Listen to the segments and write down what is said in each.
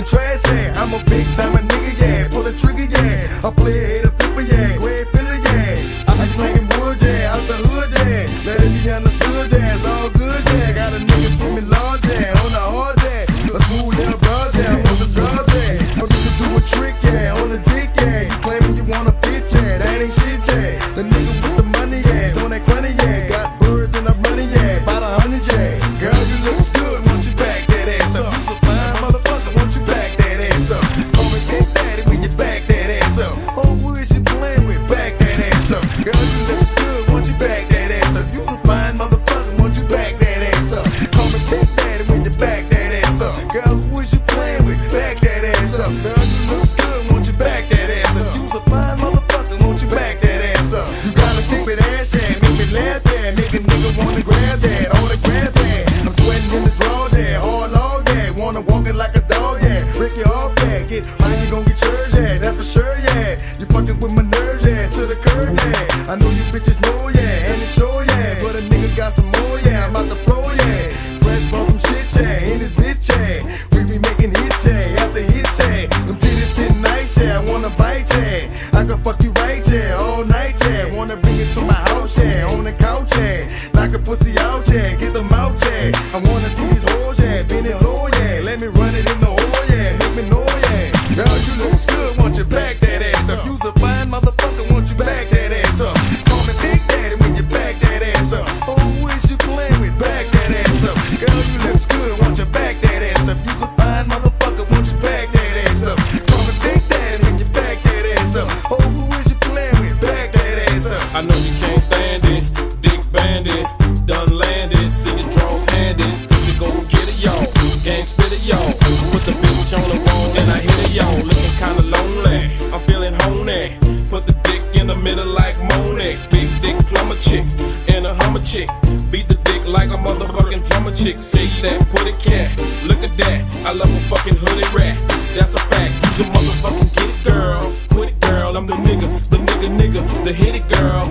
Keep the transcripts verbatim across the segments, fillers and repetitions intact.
trash, yeah. I'm a big time a nigga, yeah. Pull a trigger, yeah. I play a hater flipper, yeah. Go ahead, feel it, yeah. I be slanging wood, yeah. Out the hood, yeah. Let it be understood, yeah. It's all good, yeah. Got a nigga screaming large, yeah. On the hard, yeah. A smooth little broad, yeah. I'm on the drugs, yeah. I'm gonna do a trick, yeah. On the dick, yeah. Claiming you wanna fit, yeah. That ain't shit, yeah. The nigga with the money, yeah. Doing that money, yeah. Got birds and I'm running, yeah. About a hundred, yeah. Girl, you look good, won't you back that ass up? You's a fine motherfucker, won't you back that ass up? Call me Big Daddy when you back that ass up. Oh, who is you playing with? Back that ass up. Girl, you look good, won't you back that ass up? You's a fine motherfucker, won't you back that ass up? Call me Big Daddy when you back that ass up. Girl, who is you playing with? Back that ass up. Girl, you look good, won't you back that ass up? You's a fine motherfucker, won't you back that ass up? You gotta stick with ass, yeah. Make me laugh, yeah. Make a nigga wanna grab that, autograph that. I'm sweating in the drawers, yeah. Hard log, yeah. Wanna walk it like a dog, yeah. Break you off, yeah. Get mine, you gon' get yours, yeah. That for sure, yeah. You fucking with my nerves, yeah. To the curb, yeah. I know you bitches know, yeah. And it's sure, yeah. But a nigga got some more, yeah. I'm out the floor, yeah. Fresh from some shit, yeah. In this bitch, yeah. We be making hits, yeah. After hits, yeah. Them titties sitting nice, yeah. I wanna bite, yeah. I can fuck you right, yeah. All night, yeah. Wanna bring it to my house, yeah. On the couch, yeah. Knock a pussy out, yeah. Get them out, yeah. I wanna see these hoes, yeah. Bend it low, yeah. Let me run it in the hole, yeah. Make me know, yeah. Girl, you look good, won't you back that ass up? You's a fine motherfucker, won't you back that ass up? Call me Big Daddy when you back that ass up. Oh, who is you playing with? Back that ass up. Girl, you look good, won't you back that ass up? You's a fine motherfucker, won't you back that ass up? Call me Big Daddy when you back that ass up. Oh, who is you playing with? Back that ass up. I know you can't stand it, dick bandit, done landed, see your draws handed. Pussy go get it, y'all, gang spit it, y'all. Put the bitch on the wall and I hit it, y'all. Looking kinda lonely, I'm feeling honey. Put the dick in the middle like Monet. Big dick plumber chick and a hummer chick. Beat the dick like a motherfucking drummer chick. Say that, put it cat, look at that. I love a fucking hoodie rat, that's a fact. Use a motherfucking get it, girl. Quit it, girl, I'm the nigga, the nigga, nigga, the hit it, girl.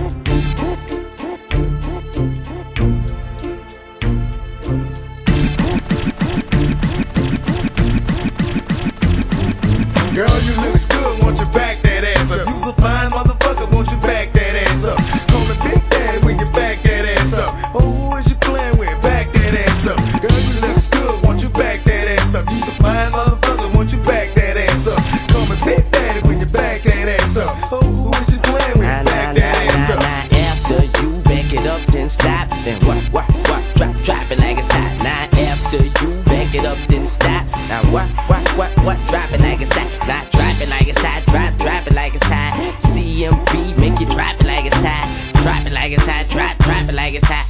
Girl, you looks good, won't you back that ass up? You's a fine motherfucker, won't you back that ass up? Call me Big Daddy when you back that ass up. Oh, who is you playing with? Back that ass up. Girl, you looks good, won't you back that ass up? You's a fine motherfucker, won't you back that ass up? Call me Big Daddy when you back that ass up. Oh, who is you playing with? Back that ass up. Now after you back it up, then stop. Then what, what, what? Drop, drop it like it's hot. Now after you back it up, then stop. Now what, what, what, what? Drop it like it's hot. Not drop it like it's hot. Drop, drop it like it's hot. C M B make you drop it like it's hot. Drop it like it's hot. Drop, drop it like it's hot.